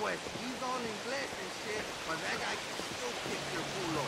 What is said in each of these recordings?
pues he's all English and shit, but that guy can still kick your culo.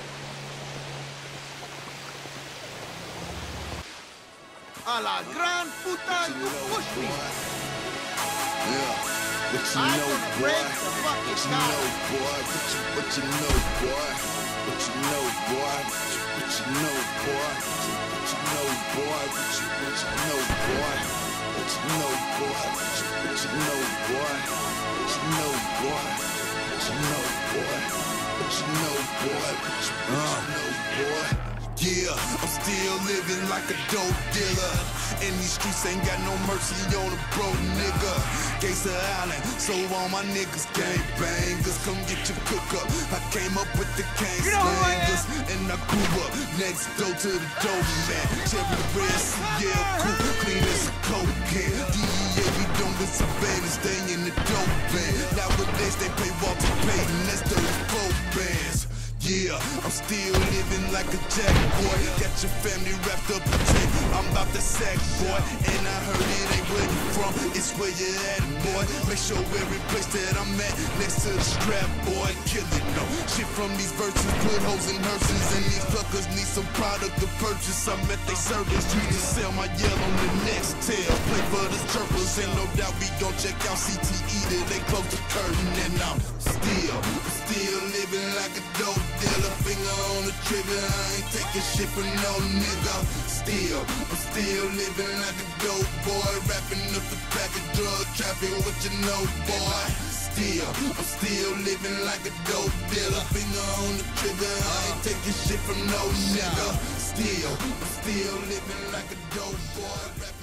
A la gran puta, you push me. Yeah, what you I'm know, gonna boy? break the fucking What you collar. know, boy? What you know, boy? What you know, boy? What you know, boy? What you know, boy? What you know, boy? What you know, boy? What you know, boy? What you know, boy? What you know, boy? What you know, boy? What you know, boy? Yeah, I'm still living like a dope dealer. And these streets ain't got no mercy on a broke nigga. Gangsta Island, so all my niggas gang bangers. Come get your cook up. I came up with the gang slangers. And I grew up next door to the dope man. Cherry red CL coupe, clean as a cocaine. DEA be doing with surveillance, stay in the dope band. Nowadays they pay Walter Payton, that's those 4 bands. Yeah, I'm still living like a jack boy. Got your family wrapped up in tape. I'm about to sack, boy. And I heard it ain't where you from, it's where you at, boy. Make sure every place that I'm at next to the strap, boy. Kill it, no shit from these verses, put hoes in hearses. And these fuckers need some product to purchase. I'm at they service, you can sell my yell on the next tail. Play for the chirpers, ain't no doubt we gon' check out CTE till they close the curtain. And I'm still living like a dope dealer, finger on the trigger, I ain't taking shit from no nigga. I'm still living like a dope boy, wrapping up the pack of drug traffic, what you know, boy. I'm still living like a dope dealer, finger on the trigger, I ain't taking shit from no nigga. I'm still living like a dope boy,